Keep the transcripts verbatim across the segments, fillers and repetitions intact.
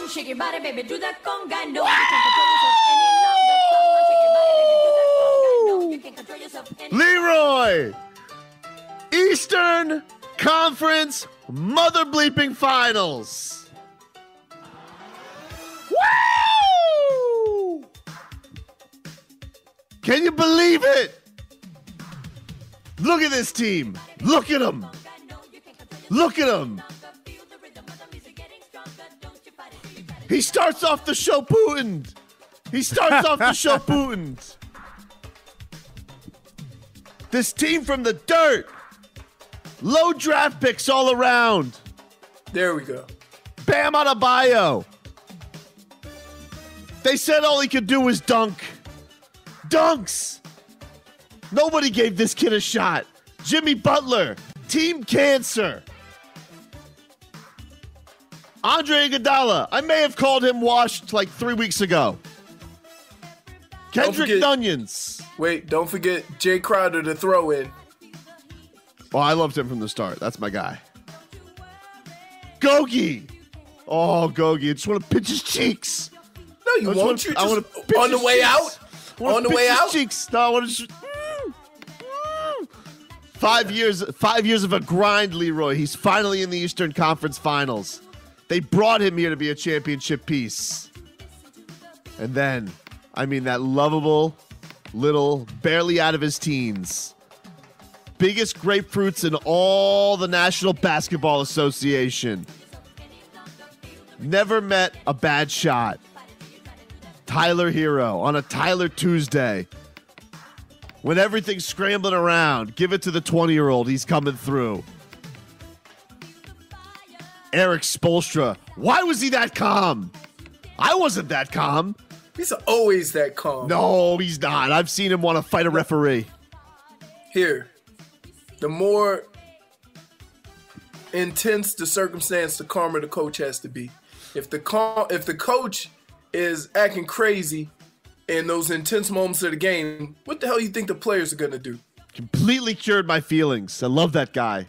song, shake your body, baby, do that conga. No, you can't control yourself any longer. Song, shake your body, baby, do that conga. No, you can't control yourself any Leroy, Eastern Conference Mother Bleeping Finals. Woo! Can you believe it? Look at this team. Look at them. Look at them. He starts off the show Putin. He starts off the show Putin. This team from the dirt. Low draft picks all around. There we go. Bam Adebayo. They said all he could do was dunk. Dunks. Nobody gave this kid a shot. Jimmy Butler. Team cancer. Andre Iguodala. I may have called him washed like three weeks ago. Kendrick Nunyans. Wait, don't forget Jay Crowder to throw in. Oh, I loved him from the start. That's my guy. Gogi. Oh, Gogi. I just want to pinch his cheeks. No, you won't. Want, You I just want to on the way cheeks. out. On the way out. Cheeks. No, I want to. Just, mm, mm. Five years. Five years of a grind, Leroy. He's finally in the Eastern Conference Finals. They brought him here to be a championship piece, and then, I mean, that lovable little, barely out of his teens, biggest grapefruits in all the National Basketball Association. Never met a bad shot. Tyler Hero on a Tyler Tuesday. When everything's scrambling around, give it to the twenty-year-old. He's coming through. Eric Spoelstra. Why was he that calm? I wasn't that calm. He's always that calm. No, he's not. I've seen him want to fight a referee. Here, the more intense the circumstance, the calmer the coach has to be. If the cal- if the coach is acting crazy in those intense moments of the game, what the hell you think the players are going to do? Completely cured my feelings. I love that guy.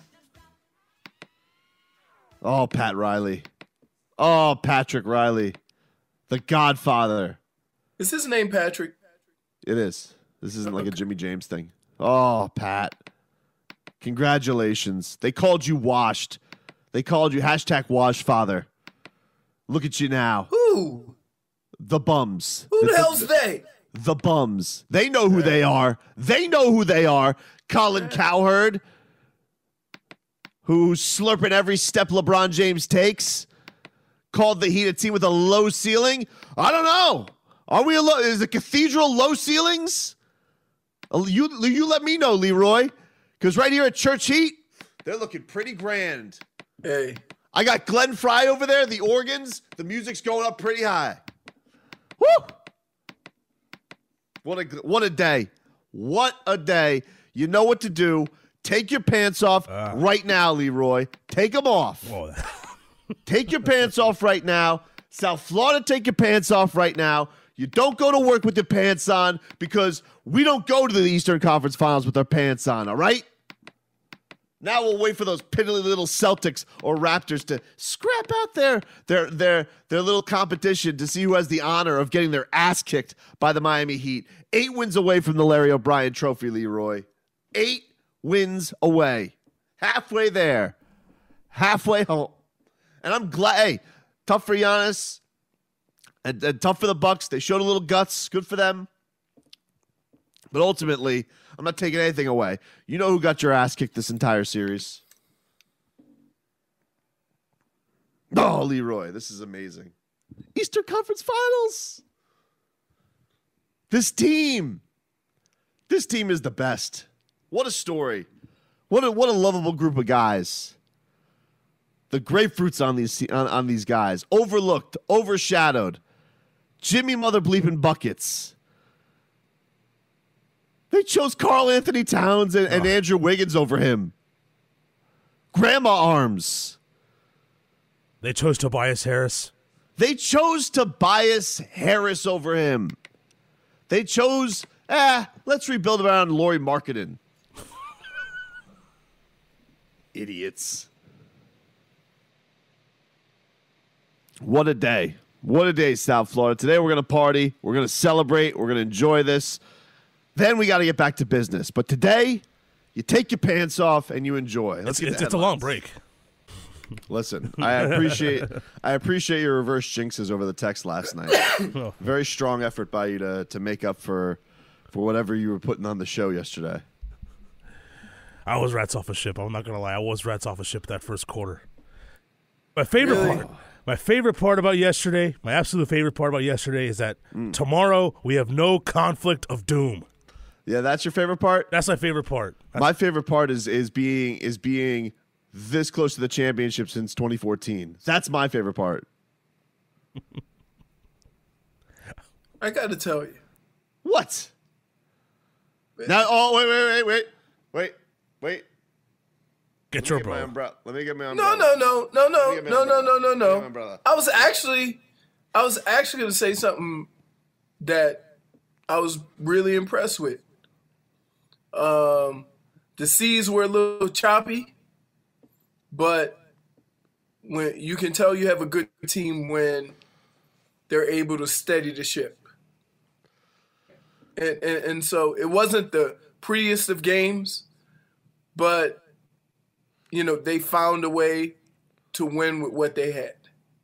Oh, Pat Riley. Oh, Patrick Riley. The Godfather. Is his name Patrick? It is. This isn't like a Jimmy James thing. Oh, Pat. Congratulations. They called you washed. They called you hashtag wash father. Look at you now. Who? The bums. Who the, the hell's the, they? The bums. They know who they are. They know who they are. Colin Cowherd, who's slurping every step LeBron James takes, called the Heat a team with a low ceiling. I don't know. Are we a low? Is the Cathedral low ceilings? You, you let me know, Leroy. Because right here at Church Heat, they're looking pretty grand. Hey. I got Glenn Fry over there, the organs. The music's going up pretty high. Woo! What a, what a day. What a day. You know what to do. Take your pants off uh. right now, Leroy. Take them off. Take your pants off right now. South Florida, take your pants off right now. You don't go to work with your pants on because we don't go to the Eastern Conference Finals with our pants on, all right? Now we'll wait for those piddly little Celtics or Raptors to scrap out their, their, their, their little competition to see who has the honor of getting their ass kicked by the Miami Heat. Eight wins away from the Larry O'Brien Trophy, Leroy. Eight wins away. Halfway there. Halfway home. And I'm glad. Hey, tough for Giannis. And, and tough for the Bucks. They showed a little guts. Good for them. But ultimately, I'm not taking anything away. You know who got your ass kicked this entire series? Oh, Leroy, this is amazing. Eastern Conference Finals. This team. This team is the best. What a story. What a, what a lovable group of guys. The grapefruits on these on, on these guys. Overlooked, overshadowed. Jimmy Mother Bleeping Buckets. They chose Karl Anthony Towns and, and oh. Andrew Wiggins over him. Grandma Arms. They chose Tobias Harris. They chose Tobias Harris over him. They chose, eh, let's rebuild around Lauri Markkanen. Idiots. What a day. What a day, South Florida. Today we're going to party. We're going to celebrate. We're going to enjoy this. Then we got to get back to business. But today, you take your pants off and you enjoy. Let's It's, get it's, the it's a long headlines. break. Listen, I appreciate I appreciate your reverse jinxes over the text last night. Very strong effort by you to to make up for for whatever you were putting on the show yesterday. I was rats off a ship. I'm not gonna lie. I was rats off a ship that first quarter. My favorite Really? part. My favorite part about yesterday. My absolute favorite part about yesterday is that Mm. tomorrow we have no conflict of doom. Yeah, that's your favorite part? That's my favorite part. That's- My favorite part is is being is being this close to the championship since twenty fourteen. That's my favorite part. I got to tell you. What? Now, oh wait, wait, wait, wait, wait, wait. Get Let your me get my umbrella. umbrella. Let me get my No, umbrella. no, no, no, no, Let me get my no, no, umbrella. no, no, Let me get my no. umbrella. I was actually, I was actually going to say something that I was really impressed with. Um, the seas were a little choppy, but when you can tell you have a good team when they're able to steady the ship. And, and, and so it wasn't the prettiest of games, but you know, they found a way to win with what they had.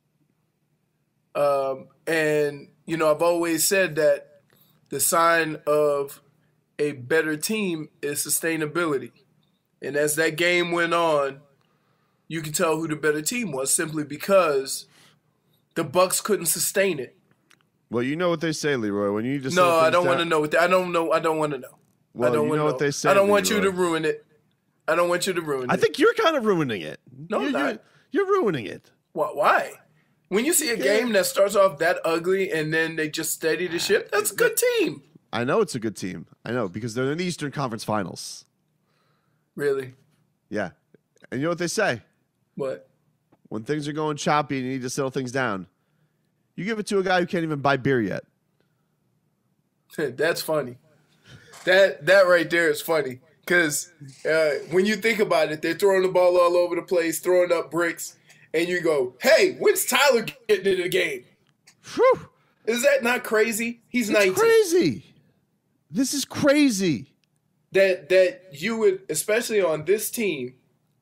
Um, and, you know, I've always said that the sign of a better team is sustainability. And as that game went on, you could tell who the better team was simply because the Bucks couldn't sustain it. Well, you know what they say, Leroy. When you just No, I don't want to know what they, I don't know. I don't want to know. Well, I don't you wanna know what they say, I don't want you Leroy. to ruin it. I don't want you to ruin I it. think you're kind of ruining it. No, you're, I'm you're, not. you're ruining it. Why? Why? When you see a game that starts off that ugly and then they just steady the ship, that's a good team. I know it's a good team. I know because they're in the Eastern Conference Finals. Really? Yeah. And you know what they say? What? When things are going choppy and you need to settle things down, you give it to a guy who can't even buy beer yet. That's funny. That that right there is funny because uh, when you think about it, they're throwing the ball all over the place, throwing up bricks, and you go, "Hey, when's Tyler getting into the game?" Whew. Is that not crazy? He's It's nineteen. crazy. This is crazy. That that you would, especially on this team,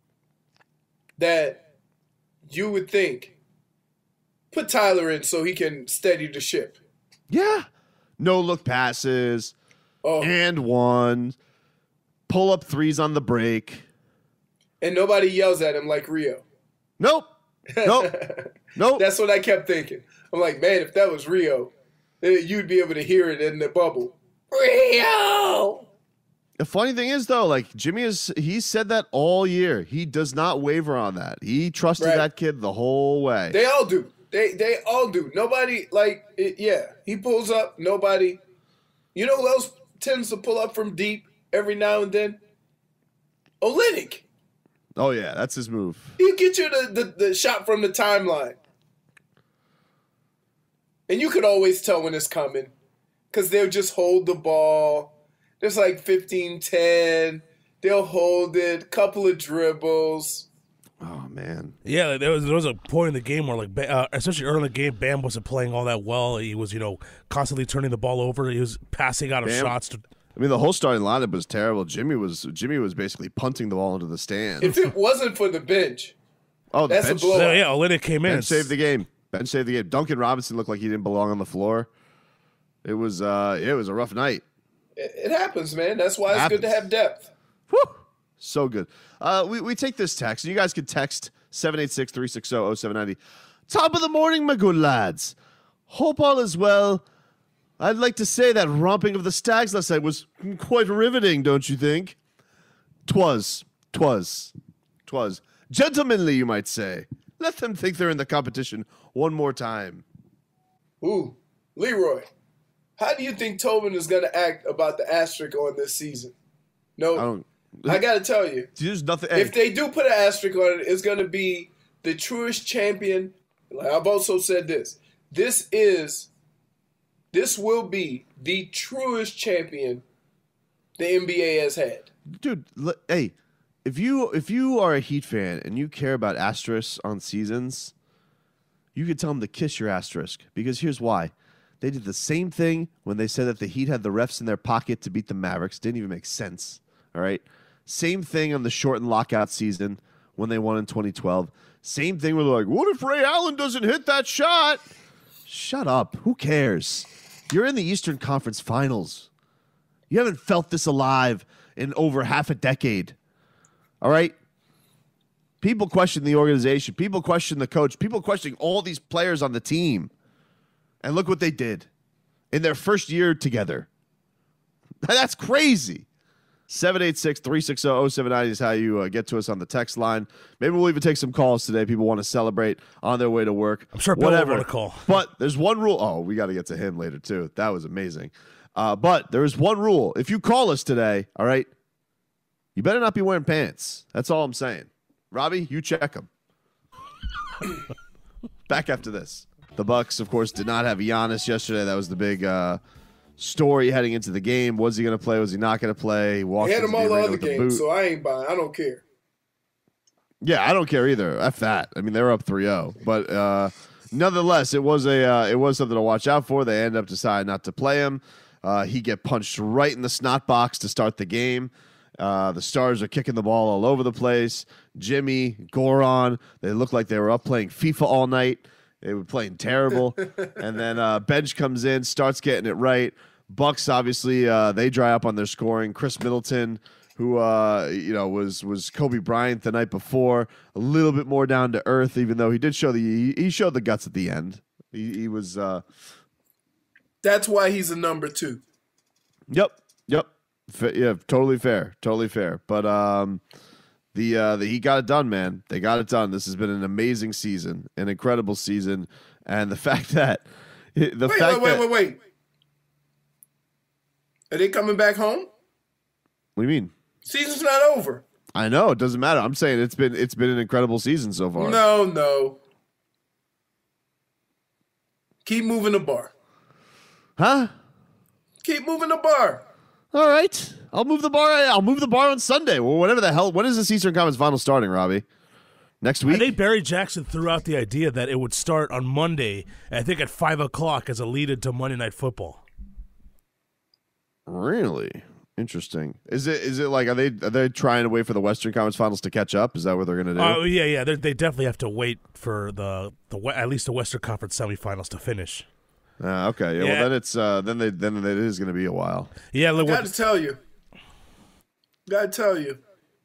that you would think, put Tyler in so he can steady the ship. Yeah. No look passes. Oh, And one. Pull up threes on the break. and nobody yells at him like Rio. Nope. Nope. Nope. That's what I kept thinking. I'm like, man, if that was Rio, eh, you'd be able to hear it in the bubble. Rio! The funny thing is, though, like Jimmy is, he said that all year. He does not waver on that. He trusted Right. that kid the whole way. They all do. They they all do. Nobody, like, it, yeah, he pulls up. Nobody, you know who else tends to pull up from deep every now and then? Olynyk. oh yeah, that's his move. He'll get you the, the, the shot from the timeline. And you could always tell when it's coming because they'll just hold the ball. There's like fifteen ten. They'll hold it, couple of dribbles. Oh man. Yeah, there was there was a point in the game where, like, Ba- uh, especially early in the game, Bam wasn't playing all that well. He was, you know, constantly turning the ball over. He was passing out of Bam? shots. To, I mean, the whole starting lineup was terrible. Jimmy was Jimmy was basically punting the ball into the stand. If it wasn't for the bench, oh, the that's a bench, blow. so, yeah, Olynyk came in. bench saved the game. Bench saved the game. Duncan Robinson looked like he didn't belong on the floor. It was uh, it was a rough night. It, it happens, man. That's why it's good to Happens. have depth. Whew. So good. Uh, we, we take this text. You guys can text seven eight six, three six zero, zero seven nine zero. Top of the morning, my good lads. Hope all is well. I'd like to say that romping of the Stags last night was quite riveting, don't you think? Twas. Twas. Twas. Gentlemanly, you might say. Let them think they're in the competition one more time. Ooh, Leroy, how do you think Tobin is going to act about the asterisk on this season? No, I don't. I got to tell you. There's nothing. Hey, If they do put an asterisk on it, it's going to be the truest champion. Like I've also said this. This is, this will be the truest champion the N B A has had. dude, l- hey, if you if you are a Heat fan and you care about asterisks on seasons, you could tell them to kiss your asterisk, because here's why. They did the same thing when they said that the Heat had the refs in their pocket to beat the Mavericks. Didn't even make sense. All right. Same thing on the shortened lockout season when they won in twenty twelve. Same thing where they're like, what if Ray Allen doesn't hit that shot? Shut up. Who cares? You're in the Eastern Conference Finals. You haven't felt this alive in over half a decade. All right? People question the organization. People question the coach. People questioning all these players on the team. And look what they did in their first year together. That's crazy. seven eight six, three six zero, zero seven nine is how you uh, get to us on the text line. Maybe we'll even take some calls today. People want to celebrate on their way to work. I'm sure Bill Whatever. will want to call. But there's one rule. Oh, we got to get to him later, too. That was amazing. Uh, but there is one rule. If you call us today, all right, you better not be wearing pants. That's all I'm saying. Robbie, you check them. Back after this. The Bucks, of course, did not have Giannis yesterday. That was the big uh, story heading into the game. Was he going to play? Was he not going to play? He walked They had into him all the arena other with the games, boot. so I ain't buying. I don't care. Yeah, I don't care either. F that. I mean, they were up three oh. But uh, nonetheless, it was a uh, it was something to watch out for. They end up deciding not to play him. Uh, he get punched right in the snot box to start the game. Uh, the Stars are kicking the ball all over the place. Jimmy, Goran, they look like they were up playing FIFA all night. They were playing terrible. And then uh, bench comes in, starts getting it right. Bucks, obviously, uh, they dry up on their scoring. Chris Middleton, who uh, you know was was Kobe Bryant the night before, a little bit more down to earth, even though he did show the he, he showed the guts at the end. He, he was. Uh, That's why he's a number two. Yep, yep, F- yeah, totally fair, totally fair. But um, the uh, the he got it done, man. They got it done. This has been an amazing season, an incredible season, and the fact that the wait, fact wait, wait, that wait, wait. Are they coming back home? what do you mean? Season's not over. I know it doesn't matter. I'm saying it's been it's been an incredible season so far. No, no. Keep moving the bar. Huh? Keep moving the bar. All right, I'll move the bar. I'll move the bar on Sunday. Well, whatever the hell. When is the Eastern Conference Final starting, Robbie? Next week? I think Barry Jackson threw out the idea that it would start on Monday, I think at five o'clock as a lead into Monday Night Football. Really interesting. Is it? Is it like are they are they trying to wait for the Western Conference Finals to catch up? Is that what they're going to do? Oh yeah, yeah. They they definitely have to wait for the the at least the Western Conference semifinals to finish. Uh, okay. Yeah, Yeah. Well, then it's uh, then they then it is going to be a while. Yeah, look Got what, to tell you. Got to tell you.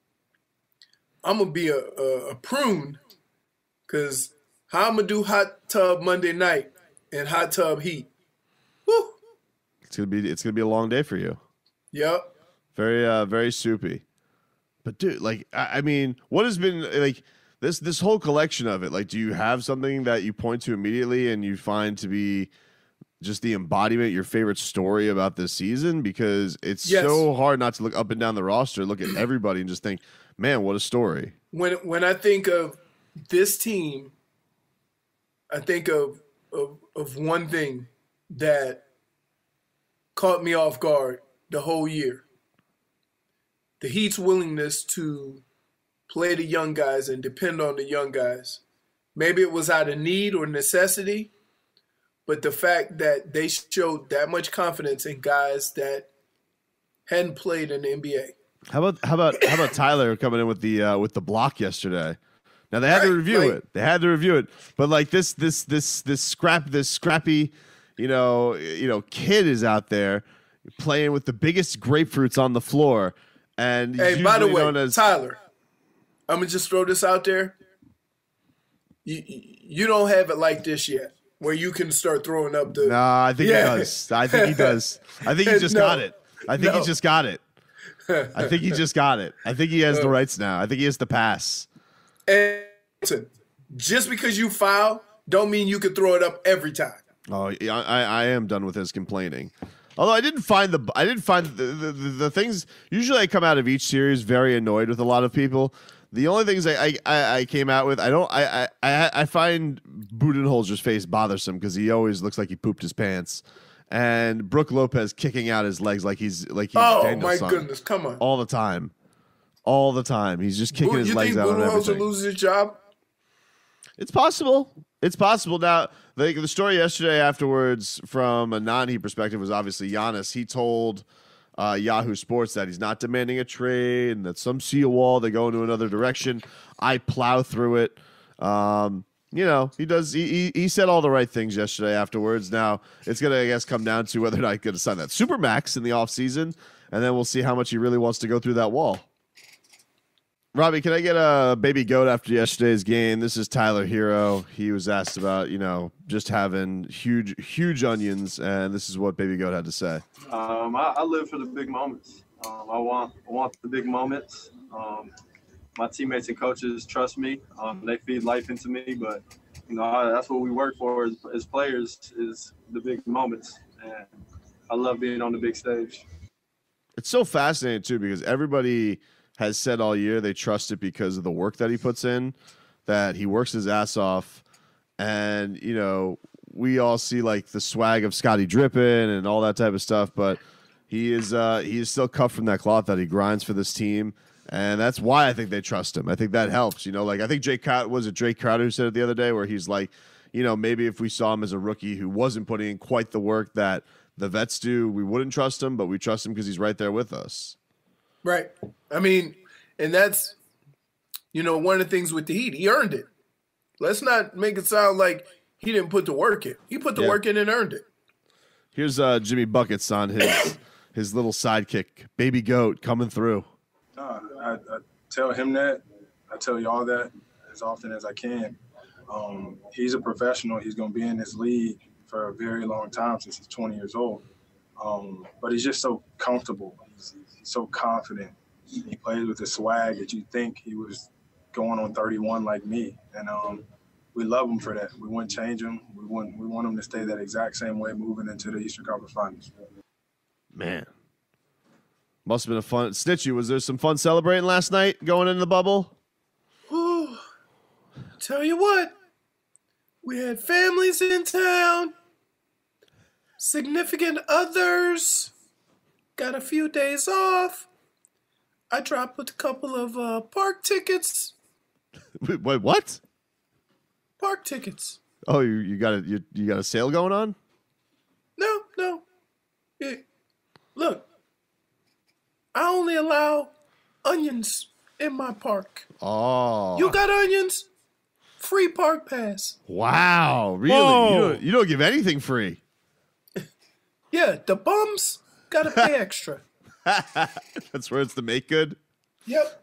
I'm gonna be a a, a prune, cause how I'm gonna do hot tub Monday night and hot tub heat. Woo. It's gonna be it's gonna be a long day for you. Yep. Very uh, very soupy. But dude, like I, I mean, what has been like this this whole collection of it? Like, do you have something that you point to immediately and you find to be just the embodiment, your favorite story about this season? Because it's Yes. so hard not to look up and down the roster, look at everybody, and just think, man, what a story. When when I think of this team, I think of of, of one thing that caught me off guard the whole year. The Heat's willingness to play the young guys and depend on the young guys. Maybe it was out of need or necessity, but the fact that they showed that much confidence in guys that hadn't played in the N B A. How about how about how about Tyler coming in with the uh, with the block yesterday? Now they had to Right, review like- it. They had to review it. But like this this this this scrap this scrappy, you know, you know, kid is out there playing with the biggest grapefruits on the floor. And he's Hey, by the usually way, known as, Tyler, I'm gonna just throw this out there. You you don't have it like this yet, where you can start throwing up the. Nah, I think Yeah. he does. I think he does. I think he just No. got it. I think No. he just got it. I think he just got it. I think he has the rights now. I think he has the pass. And listen, just because you foul, don't mean you can throw it up every time. Oh, yeah, I, I am done with his complaining. Although I didn't find the I didn't find the, the, the, the things. Usually, I come out of each series very annoyed with a lot of people. The only things I I, I came out with, I don't I I I find Budenholzer's face bothersome because he always looks like he pooped his pants, and Brooke Lopez kicking out his legs like he's like he's Oh Daniel's my son. goodness, come on! all the time, all the time. He's just kicking Who- his you legs think out on Budenholzer everything. loses his job? It's possible. It's possible. Now, the, the story yesterday afterwards from a non-Heat perspective was obviously Giannis. He told uh, Yahoo Sports that he's not demanding a trade and that some see a wall, they go into another direction. I plow through it. Um, you know, he does. He, he he said all the right things yesterday afterwards. Now, it's going to, I guess, come down to whether or not he's going to sign that Supermax in the offseason, and then we'll see how much he really wants to go through that wall. Robbie, can I get a baby goat after yesterday's game? This is Tyler Hero. He was asked about, you know, just having huge, huge onions, and this is what baby goat had to say. Um, I, I live for the big moments. Um, I want, I want the big moments. Um, my teammates and coaches trust me. Um, they feed life into me, but you know I, that's what we work for as, as players is the big moments, and I love being on the big stage. It's so fascinating too because everybody has said all year they trust it because of the work that he puts in, that he works his ass off. And, you know, we all see like the swag of Scotty Drippin and all that type of stuff, but he is uh, he is still cut from that cloth that he grinds for this team. And that's why I think they trust him. I think that helps. You know, like I think Jake Crowder, was it Drake Crowder who said it the other day where he's like, you know, maybe if we saw him as a rookie who wasn't putting in quite the work that the vets do, we wouldn't trust him, but we trust him because he's right there with us. Right. I mean, and that's, you know, one of the things with the Heat. He earned it. Let's not make it sound like he didn't put the work in. He put the Yeah. work in and earned it. Here's uh, Jimmy Buckets on his his little sidekick, baby goat, coming through. Uh, I, I tell him that. I tell y'all that as often as I can. Um, he's a professional. He's going to be in this league for a very long time since he's twenty years old. Um, but he's just so comfortable. He's, he's so confident. He plays with the swag that you think he was going on thirty-one like me. And um, we love him for that. We wouldn't change him. We want, we want him to stay that exact same way moving into the Eastern Conference Finals. Man. Must have been a fun. Snitchy, was there some fun celebrating last night going into the bubble? Ooh, tell you what, we had families in town, significant others, got a few days off. I dropped a couple of uh, park tickets. Wait, wait, what? Park tickets. Oh, you, you got a you, you got a sale going on? No, no. Yeah. Look, I only allow onions in my park. Oh. You got onions? Free park pass. Wow, really? Whoa. You don't, you don't give anything free. Yeah, the bums gotta pay extra. That's where it's the make good. Yep.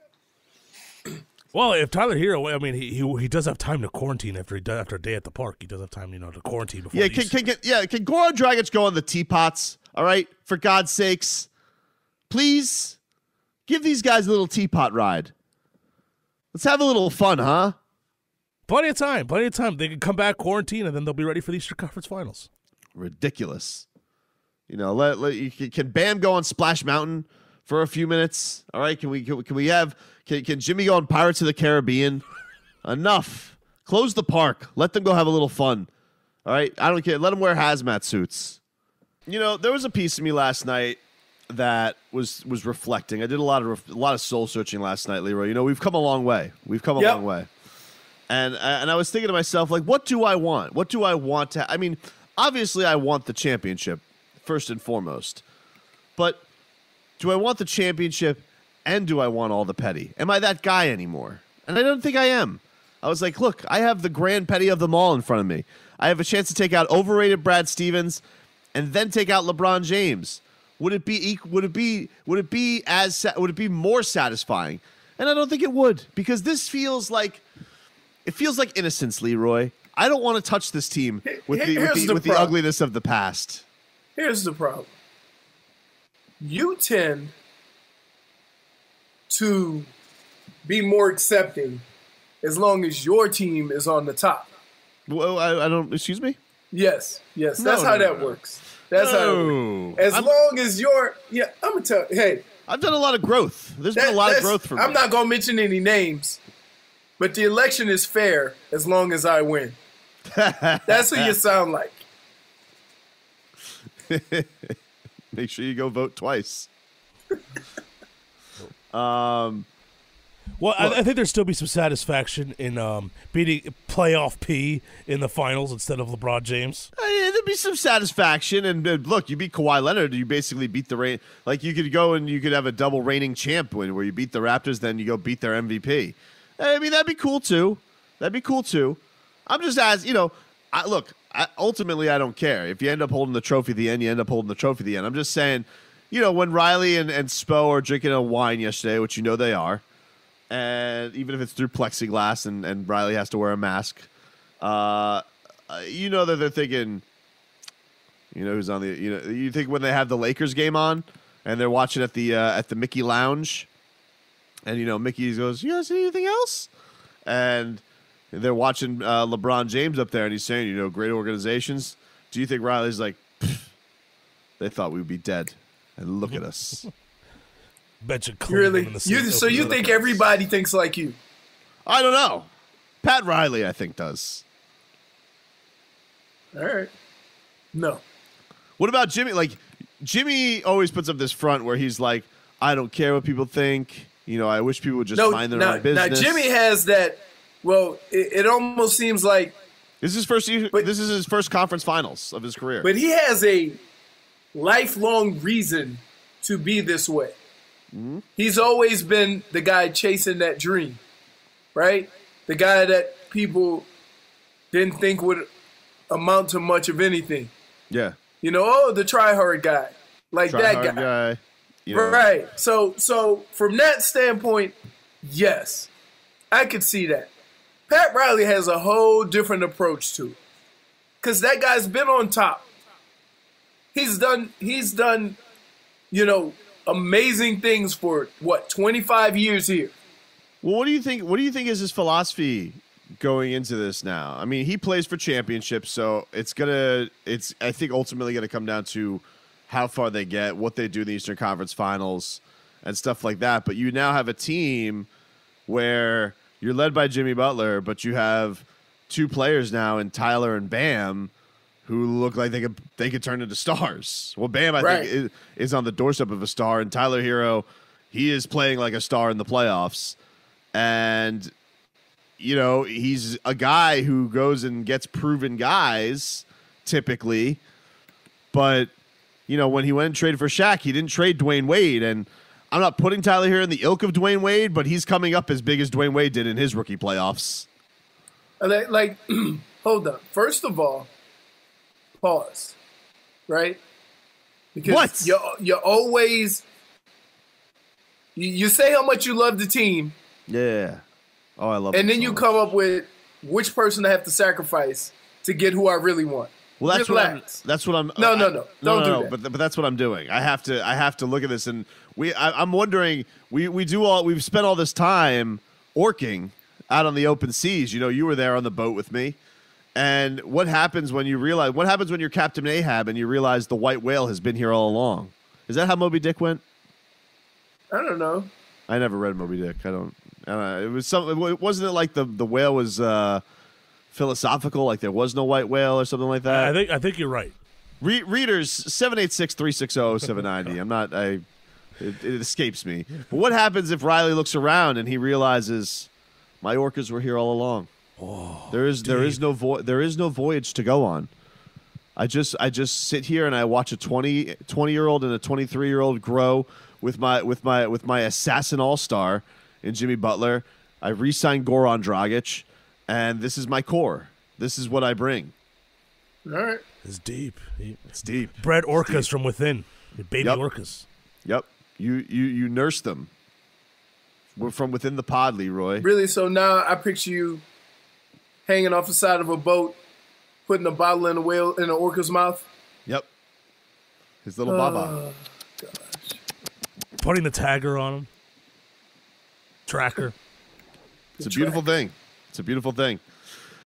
Well, if Tyler Hero, I mean, he, he he does have time to quarantine after he does, after a day at the park. He does have time, you know, to quarantine before. Yeah, can, these- can, can, yeah, can Goran Dragic go on the teapots? All right, for God's sakes. Please give these guys a little teapot ride. Let's have a little fun, huh? Plenty of time. Plenty of time. They can come back, quarantine, and then they'll be ready for the Eastern Conference Finals. Ridiculous. You know, let, let you, can Bam go on Splash Mountain for a few minutes? All right, can we can, can we have can, can Jimmy go on Pirates of the Caribbean? Enough. Close the park. Let them go have a little fun. All right, I don't care. Let them wear hazmat suits. You know, there was a piece of me last night that was was reflecting. I did a lot of ref, a lot of soul searching last night, Leroy. You know, we've come a long way. We've come a Yep. long way. And and I was thinking to myself, like, what do I want? What do I want to? I mean, obviously, I want the championship first and foremost. But do I want the championship and do I want all the petty? Am I that guy anymore? And I don't think I am. I was like, look, I have the grand petty of them all in front of me. I have a chance to take out overrated Brad Stevens and then take out LeBron James. Would it be equ- would it be would it be as sa- would it be more satisfying? And I don't think it would, because this feels like it feels like innocence, Leroy. I don't want to touch this team with the with Here's the, the with the problem. ugliness of the past. Here's the problem. You tend to be more accepting as long as your team is on the top. Well, I, I don't. Excuse me. Yes, yes, No, that's no, how no, that no. works. That's how it No. works. As I'm- long as you're, yeah, I'm gonna tell. Hey, I've done a lot of growth. There's that- been a lot of that's- growth for me. I'm not gonna mention any names, but the election is fair as long as I win. That's what you sound like. Make sure you go vote twice. um, Well, I, I think there'd still be some satisfaction in um, beating playoff P in the finals instead of LeBron James. Uh, yeah, there'd be some satisfaction. And uh, look, you beat Kawhi Leonard, you basically beat the reign. Like you could go and you could have a double reigning champ win where you beat the Raptors, then you go beat their M V P. I mean, that'd be cool too. That'd be cool too. I'm just asking, you know, I, look, I, ultimately, I don't care. If you end up holding the trophy at the end, you end up holding the trophy at the end. I'm just saying, you know, when Riley and, and Spo are drinking a wine yesterday, which you know they are, and even if it's through plexiglass and, and Riley has to wear a mask, uh, you know that they're thinking, you know, who's on the, you know, you think when they have the Lakers game on and they're watching at the uh, at the Mickey Lounge, and you know Mickey goes, "You guys see anything else?" And they're watching uh, LeBron James up there, and he's saying, you know, great organizations. Do you think Riley's like, they thought we would be dead, and look at us? Bet you really? You, so you think everybody thinks like you? I don't know. Pat Riley, I think, does. All right. No. What about Jimmy? Like, Jimmy always puts up this front where he's like, I don't care what people think. You know, I wish people would just no, mind their now, own business. Now, Jimmy has that. Well, it, it almost seems like this is his first. But, this is his first conference finals of his career. But he has a lifelong reason to be this way. Mm-hmm. He's always been the guy chasing that dream, right? The guy that people didn't think would amount to much of anything. Yeah. You know, oh, the try-hard guy, like try that hard guy. guy. You know. Right. So, so from that standpoint, yes, I could see that. Pat Riley has a whole different approach to it, because that guy's been on top. He's done. He's done. You know, amazing things for what twenty-five years here. Well, what do you think? What do you think is his philosophy going into this now? I mean, he plays for championships, so it's gonna. It's I think ultimately gonna come down to how far they get, what they do in the Eastern Conference Finals, and stuff like that. But you now have a team where you're led by Jimmy Butler, but you have two players now in Tyler and Bam who look like they could they could turn into stars. Well, Bam, I right. think, is, is on the doorstep of a star, and Tyler Hero, he is playing like a star in the playoffs. And, you know, he's a guy who goes and gets proven guys, typically. But, you know, when he went and traded for Shaq, he didn't trade Dwayne Wade. And I'm not putting Tyler here in the ilk of Dwayne Wade, but he's coming up as big as Dwayne Wade did in his rookie playoffs. Like, like hold on. First of all, pause. Right? Because what? You you always you, you say how much you love the team. Yeah. Oh, I love. And then so you much. come up with which person I have to sacrifice to get who I really want. Well, that's Relax. what I'm. That's what I'm. No, I, no, no. no, Don't no, do no, that. But but that's what I'm doing. I have to. I have to look at this, and we. I, I'm wondering. We we do all. We've spent all this time orking out on the open seas. You know, you were there on the boat with me. And what happens when you realize? What happens when you're Captain Ahab and you realize the white whale has been here all along? Is that how Moby Dick went? I don't know. I never read Moby Dick. I don't. I don't know. It was some. It wasn't it like the the whale was uh, philosophical, like there was no white whale or something like that. I think I think you're right. Re- readers seven eight six, three six zero, seven nine zero. I'm not. I. It, it escapes me. But what happens if Riley looks around and he realizes my orcas were here all along? Oh, there is there is no vo- there is no voyage to go on. I just I just sit here and I watch a twenty, twenty year old and a twenty-three year old grow with my with my with my assassin all star in Jimmy Butler. I re-signed Goran Dragic, and this is my core. This is what I bring. All right, it's deep. It's deep. Bred orcas deep. From within, baby yep. orcas. Yep, you you you nurse them. We're from within the pod, Leroy. Really? So now I picture you hanging off the side of a boat, putting a bottle in a whale in an orca's mouth. Yep. His little oh, baba. Gosh. Putting the tagger on him. Tracker. It's a beautiful thing. It's a beautiful thing.